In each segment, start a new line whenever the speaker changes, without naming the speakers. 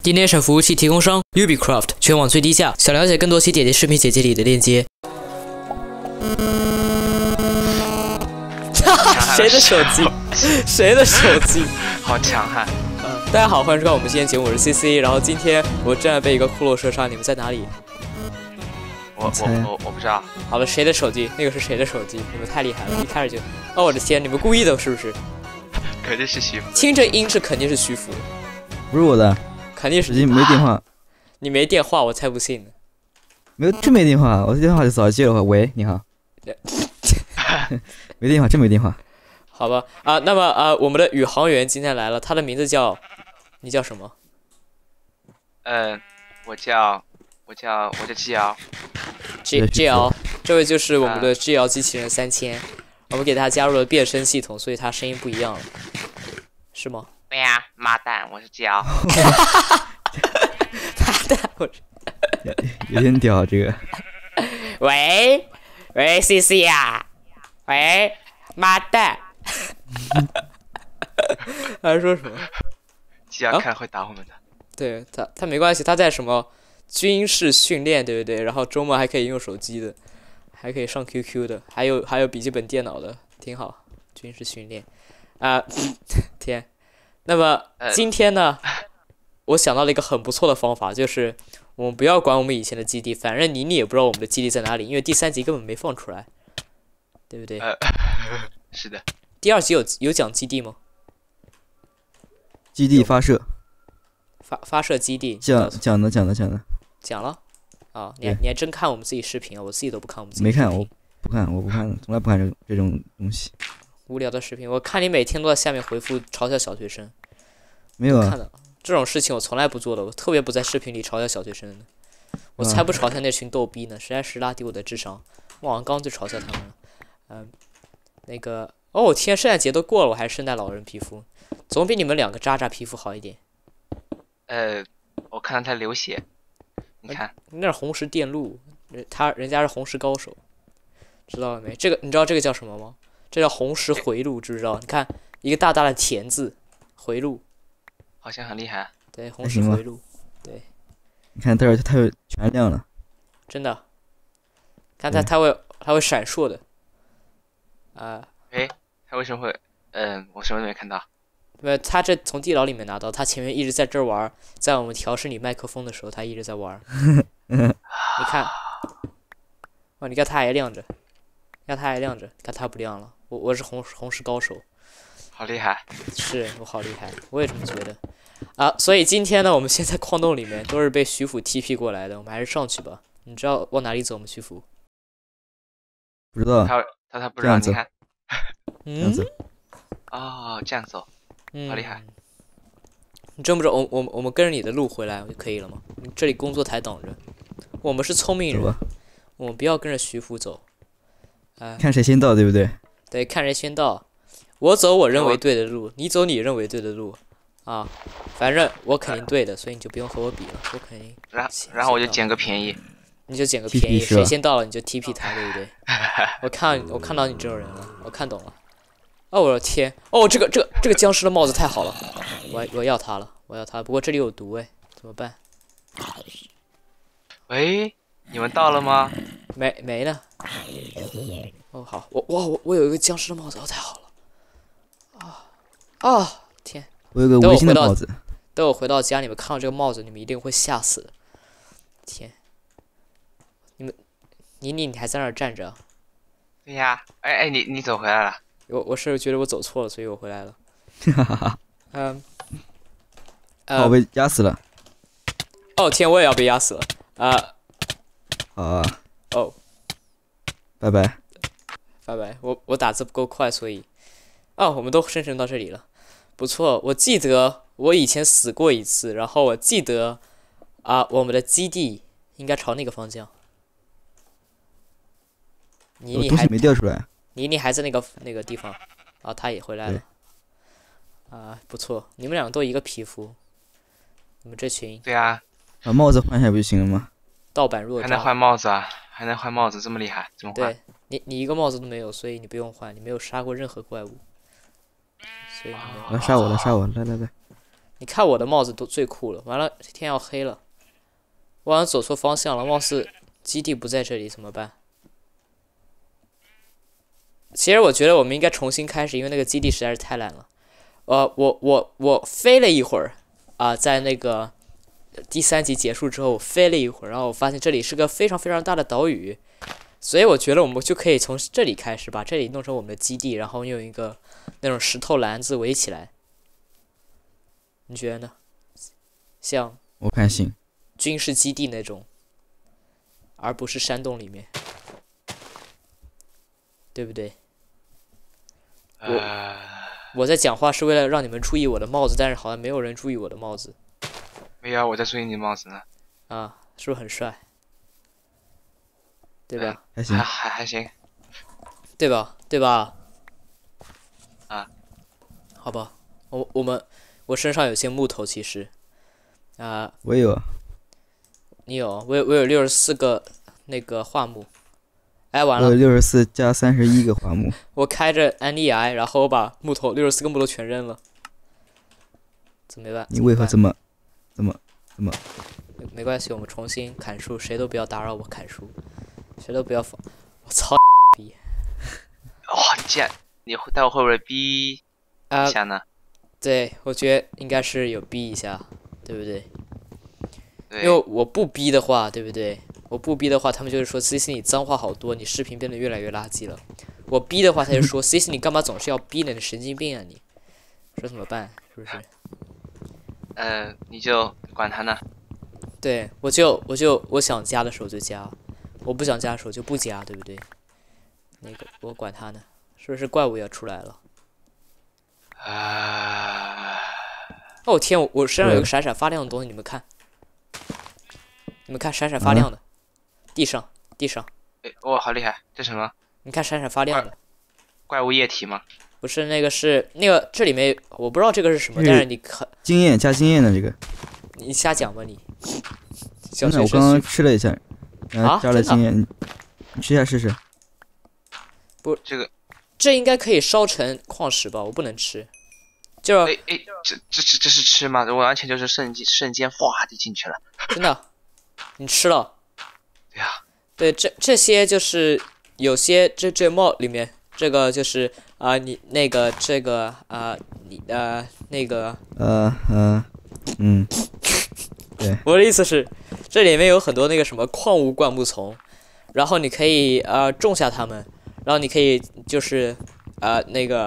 Dination 服务器提供商 Ubisoft， 全网最低价。想了解更多，请点击视频简介里的链接。谁的手机？谁的手机？
好强悍！
大家好，欢迎收看我们今天节目，我是 CC。然后今天我正在被一个骷髅射杀，你们在哪里？
我不知道。
好了，谁的手机？那个是谁的手机？你们太厉害了，一开始就……哦，我的天，你们故意的，是不是？
肯定是徐福。
听这音是肯定是徐福，
不是我的，
肯定是
手机没电话。
你没电话，我才不信呢。
没有，真没电话，我的电话就早接了。喂，你好。没电话，真没电话。
好吧，那么我们的宇航员今天来了，他的名字叫……你叫什么？
我叫
GL，这位就是我们的 GL 机器人3000，我们给他加入了变声系统，所以他声音不一样了，是吗？
对呀，妈蛋，我是 GL。
妈蛋，我是
有点屌这个。
喂 CC 呀，喂，妈蛋。他说什么
？GL 看会打我们的。
对他没关系，他在什么军事训练，对不对？然后周末还可以用手机的，还可以上 QQ 的，还有笔记本电脑的，挺好。军事训练天。那么今天呢，我想到了一个很不错的方法，就是我们不要管我们以前的基地，反正你也不知道我们的基地在哪里，因为第3集根本没放出来，对不对？
是的。
第2集有讲基地吗？
基地发射。
发射基地
讲了
讲了啊！你还真看我们自己视频啊？我自己都不看我们自己
没看，我不看，从来不看这种东西。
无聊的视频，我看你每天都在下面回复嘲笑小学生。
没有啊，
看到这种事情我从来不做的，我特别不在视频里嘲笑小学生的，我才不嘲笑那群逗逼呢，实在是拉低我的智商。我好像刚就嘲笑他们了。那个哦天，圣诞节都过了，我还是圣诞老人皮肤，总比你们2个渣渣皮肤好一点。
我看到他流血，你看，
那是红石电路，人家是红石高手，知道了没？这个你知道这个叫什么吗？这叫红石回路，知不知道？你看一个大大的田字，回路，
好像很厉害。
对，红石回路，对。
你看，待会儿它会全亮了，
真的。看它会闪烁的，
他为什么会？我什么都没看到。
他这从地牢里面拿到，他前面一直在这儿玩，在我们调试你麦克风的时候，他一直在玩。你看，哦，你看它还亮着，看它不亮了。我是红石高手，
好厉害！
是我好厉害，我也这么觉得。所以今天呢，我们现在矿洞里面都是被徐府 TP 过来的，我们还是上去吧。你知道往哪里走吗？徐府？
不知道。
他不知道，你看。
这样子。
哦，这样走。好厉害！
你真不知道，我们跟着你的路回来就可以了吗？你这里工作台等着。我们是聪明人，我们不要跟着徐福走。
看谁先到，对不对？
对，看谁先到。我走我认为对的路，你走你认为对的路。反正我肯定对的，所以你就不用和我比了，我肯定。
然后我就捡个便宜。
你就捡个便宜，谁先到了你就 TP 他，对不对？我看到你这种人了，我看懂了。哦，我的天！哦，这个僵尸的帽子太好了，我要它了，不过这里有毒哎，怎么办？
喂，你们到了吗？
没呢。哦，好，我有一个僵尸的帽子，太好了。天！
我有个微星的帽子。
等我回到家，你们看到这个帽子，你们一定会吓死的。天！你还在那儿站着？
对呀，你走回来了。
我是觉得我走错了，所以我回来了。
我被压死了。
哦天，我也要被压死了。
好啊。
哦。
拜拜。
我打字不够快，所以。我们都生成到这里了，不错。我记得我以前死过一次，然后我记得我们的基地应该朝那个方向。你还
没掉出来。
你还在那个地方，他也回来了。不错，你们俩都一个皮肤，你们这群。
对啊。
把帽子换下不就行了吗？
盗版弱智。
还能换帽子啊？还能换帽子，这么厉害，怎么换？
对，你一个帽子都没有，所以你不用换，你没有杀过任何怪物，所以你没有。
来杀我，来！
你看我的帽子都最酷了。完了，天要黑了，我好像走错方向了，貌似基地不在这里，怎么办？其实我觉得我们应该重新开始，因为那个基地实在是太烂了。我飞了一会儿在那个第3集结束之后，我飞了一会儿，然后我发现这里是个非常非常大的岛屿，所以我觉得我们就可以从这里开始，把这里弄成我们的基地，然后用一个那种石头篮子围起来。你觉得呢？像
我看行。
军事基地那种，而不是山洞里面，对不对？我在讲话是为了让你们注意我的帽子，但是好像没有人注意我的帽子。
没有，我在注意你帽子呢。
啊，是不是很帅？对吧？
还行。
还行。
对吧？对吧？
啊。
好吧，我身上有些木头，其实
我有。
你有？我有64个那个桦木。哎，完了！
我有64加31个桦木。
我开着安利癌，然后我把64个木头全扔了。怎么办？
你为何这么？
没关系，我们重新砍树，谁都不要打扰我砍树，谁都不要放。我操逼！
哇，你待会会不会逼一下呢？
对，我觉得应该是有逼一下，对不对？
对。
因为我不逼的话，对不对？我不逼的话，他们就是说 CC 你脏话好多，你视频变得越来越垃圾了。我逼的话，他就说 CC 你干嘛总是要逼呢？你神经病啊你！说怎么办？是不是？
你就管他呢。
对，我想加的时候就加，我不想加的时候就不加，对不对？那个我管他呢，是不是怪物要出来了？哦天，我身上有个闪闪发亮的东西，你们看，闪闪发亮的，地上。
哇，好厉害！这什么？
你看闪闪发亮的。
怪物液体吗？
不是，那个是那个这里面我不知道这个是什么，但是你看
经验加经验的这个。
你瞎讲吧你。
真的，我刚刚吃了一下，然后加了经验，你吃一下试试。
不，
这应该可以烧成矿石吧？我不能吃。就
这是吃吗？我完全就是瞬间哗就进去了。
真的，你吃了？
对呀。
对，这些就是有些这帽里面这个就是你那个这个你那个对，我的意思是，这里面有很多那个什么矿物灌木丛，然后你可以种下它们，然后你可以就是那个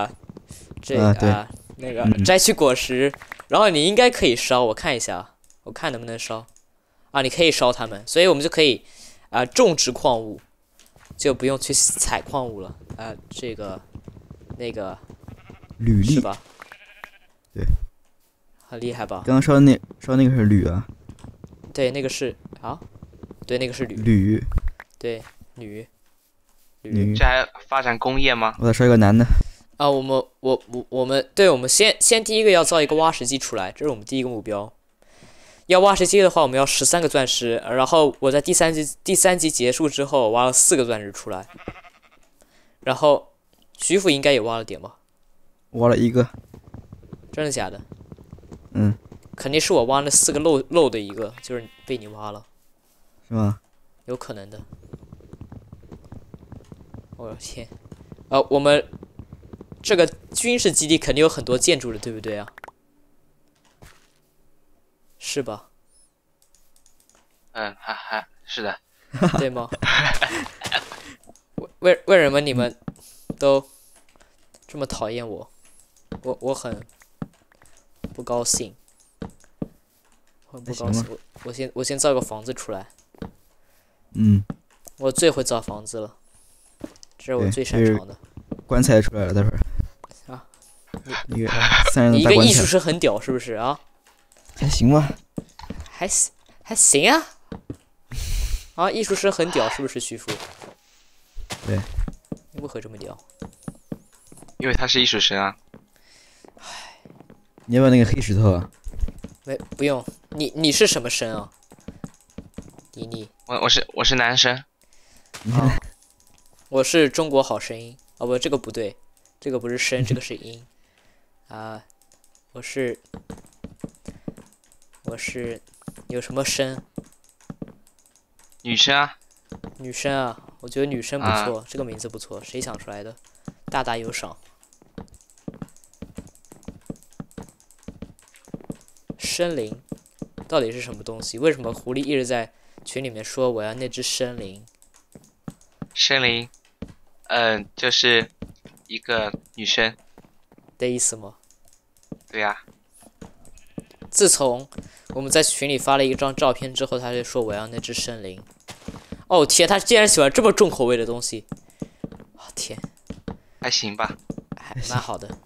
那个摘取果实，然后你应该可以烧，我看一下，我看能不能烧你可以烧它们，所以我们就可以种植矿物，就不用去采矿物了这个那个
履历
是吧？
对。
很厉害吧？
刚刚烧那个是铝啊。
对，那个是对，那个是铝。
铝。
对，铝。
这还发展工业吗？
我再烧一个男的。
我们先第一个要造一个挖石机出来，这是我们第一个目标。要挖石机的话，我们要13个钻石，然后我在第三集结束之后挖了4个钻石出来，然后徐福应该也挖了点吧？
挖了1个。
真的假的？
嗯。
肯定是我挖了4个漏的一个，就是被你挖了。
是吗？
有可能的。我的天，我们这个军事基地肯定有很多建筑的，对不对啊？是吧？
还是的。
对吗？为什么你们都这么讨厌我？我很不高兴。我很不高兴。我先造个房子出来。我最会造房子了，这是我最擅长的。
棺材出来了，待会儿。一个3人
你一
大棺材。
个艺术生很屌，是不是啊？
还行吧。
还行啊！艺术生很屌，是不是徐福？
对。
你为何这么屌？
因为他是艺术生啊。
你要不要那个黑石头啊？
不用。你是什么生啊？你。
我是男生。
我是中国好声音。不，这个不对，这个不是声，这个是音。我是么是有什么生？
女生啊。
女生啊，我觉得女生不错，这个名字不错，谁想出来的？大大有赏。生灵到底是什么东西？为什么狐狸一直在群里面说我要那只生灵？
生灵，就是一个女生
的意思吗？
对呀。
自从我们在群里发了一张照片之后，他就说我要那只生灵。哦天，他竟然喜欢这么重口味的东西！哦天，
还行吧，
还蛮好的，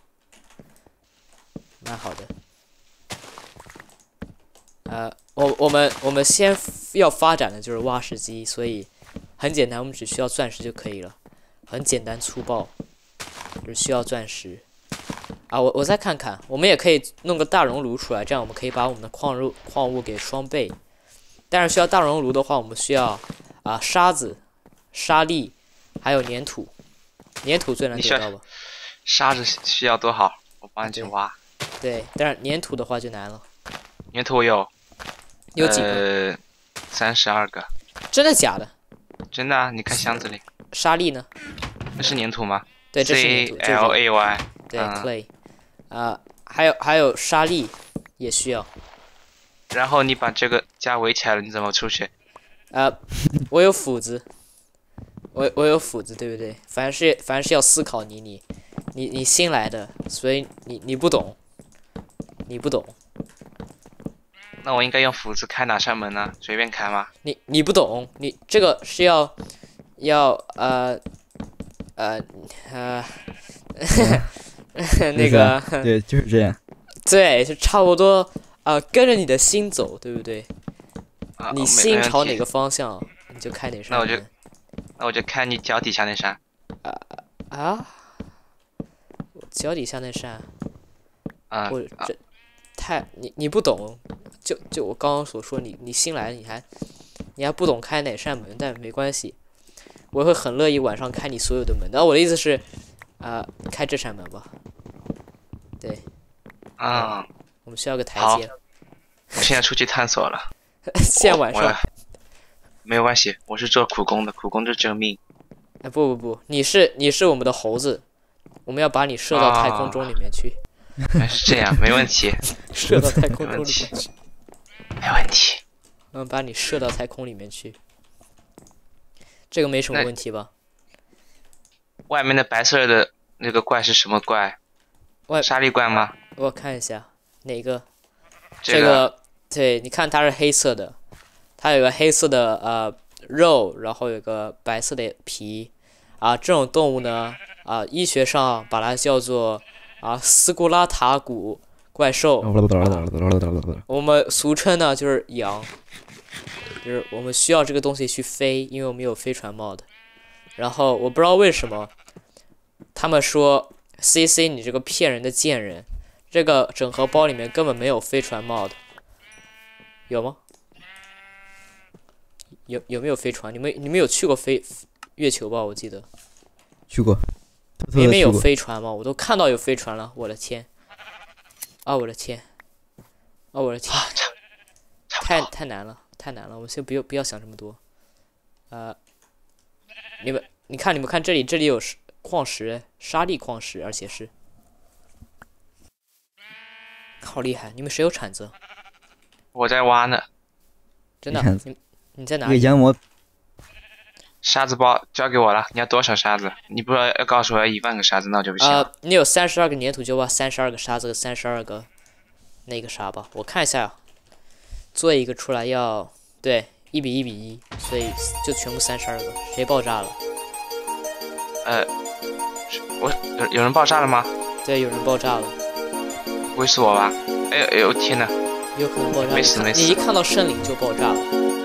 蛮好的。我们先要发展的就是挖石机，所以很简单，我们只需要钻石就可以了，很简单粗暴，只需要钻石。我再看看，我们也可以弄个大熔炉出来，这样我们可以把我们的矿物给双倍。但是需要大熔炉的话，我们需要沙子、沙粒，还有粘土。粘土最难得到吧？
沙子需要多少？我帮你去挖。
对，但是粘土的话就难了。
粘土我有
几个
？32个。
真的假的？
真的啊！你看箱子里。
沙粒呢？
那是粘土吗？
对，这是粘土。
CLAY。
对 ，clay。还有沙粒也需要。
然后你把这个家围起来了，你怎么出去？
我有斧子，我有斧子，对不对？凡是要思考你新来的，所以你不懂，你不懂。
那我应该用斧子开哪扇门呢？随便开吗？
你不懂，你这个是要那个
对，就是这样。
对，就差不多跟着你的心走，对不对？你心朝哪个方向，你就开哪扇门。
那我就开你脚底下那扇。
脚底下那扇。我这你不懂，就我刚刚所说，你新来你还不懂开哪扇门，但没关系，我会很乐意晚上开你所有的门。但我的意思是，开这扇门吧。对。我们需要个台阶。
我现在出去探索了。
现在晚上。
没有关系，我是做苦工的，苦工就救命。
不，你是我们的猴子，我们要把你射到太空中里面去。
是这样，没问题。
射到太空中里面去。
没问题。
我们把你射到太空里面去。这个没什么问题吧？
外面的白色的那个怪是什么怪？沙粒怪吗？
我看一下哪个。
这
个对，你看它是黑色的，它有个黑色的肉，然后有个白色的皮。这种动物呢，医学上把它叫做斯库拉塔古怪兽。我们俗称呢就是羊，就是我们需要这个东西去飞，因为我们有飞船mod。然后我不知道为什么，他们说 CC 你这个骗人的贱人，这个整合包里面根本没有飞船 mod。有吗？有没有飞船？你们有去过月球吧？我记得
去过。
里面有飞船吗？我都看到有飞船了，我的天！我的天！太难了，太难了！我们先不要想这么多。你们看这里有矿石，沙粒矿石，而且是好厉害！你们谁有铲子？
我在挖呢。
真的？你在哪里？
研磨。
沙子包交给我了，你要多少沙子？你不要告诉我要10000个沙子，那我就不行了。
你有32个粘土，就挖32个沙子和32个那个沙吧。我看一下，做一个出来要对1:1:1，所以就全部32个。谁爆炸了？
有人爆炸了吗？
对，有人爆炸了。
不会是我吧？哎呦天哪！
有可能爆炸。
没死。
你一看到生灵就爆炸了。